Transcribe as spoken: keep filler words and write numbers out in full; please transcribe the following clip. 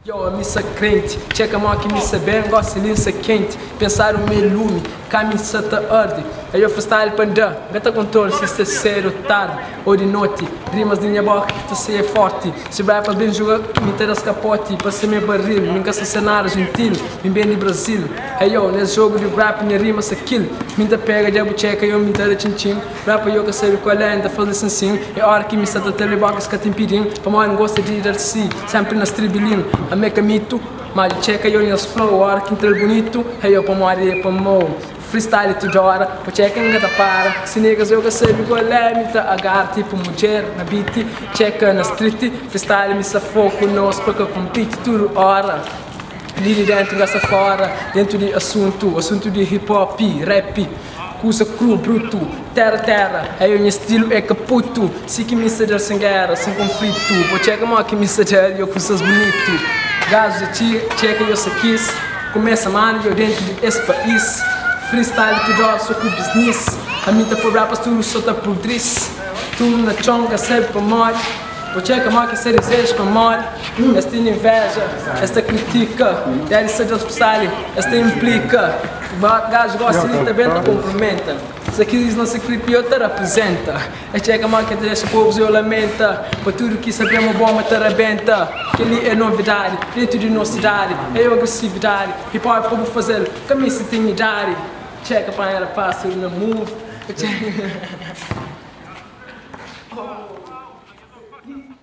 Yo, a missa crente, checa a mão que missa bem, gosta de missa quente, pensar o meu lume, caminho santa ordem. Aí eu freestyle panda, gata controle, se está cedo, tarde ou de noite, rimas de minha boca que você é forte. Se vai para bem jogar, me interessa capote, para ser meu barril, me encaixa cenário gentil, me bem de Brasil. Aí eu, nesse jogo de rap, minha rima se kill, me da pega de abucheca, eu me da tchim-tchim, rap eu que sei qual é, ainda fazer assim, é hora que me senta telebocas que tem pirim, para mim gosta de ir assim, sempre nas tribilinhas. Meca mito, mas checa eu nas flow, hora que entra bonito, aí eu para morrer para mo freestyle toda hora, para checa não gata para, se negas eu que sei igual é, me tá agar tipo mulher na beat, checa na street, freestyle me sa foco nós porque eu compete tudo hora. Ali dentro dessa fora, dentro de assunto, assunto de hip hop, rap, coisa cru, bruto, terra, terra, aí o meu estilo é caputo, se que me seja sem guerra, sem conflito, vou chegar mal que me seja eu coisas bonito, gajo de ti, checa eu se quis, começa mano eu dentro desse país, freestyle tudo hora sou com business, a mim tá por rapas tudo só tá por driss, tudo na chonga serve para morte. Vou checar mal que se deseja para morrer, esta inveja, esta critica, deve ser de freestyle, esta implica, o gajo gosta de também te complementa, se aqui não se clipe eu te representa, é checa mal que deixa povos eu lamenta, para tudo que sabemos bom mas te arrebenta, que ali é novidade, dentro de nossa cidade, é agressividade, hip hop como fazer, caminho se tem idade, checa para ela fácil no move, checa. Oh.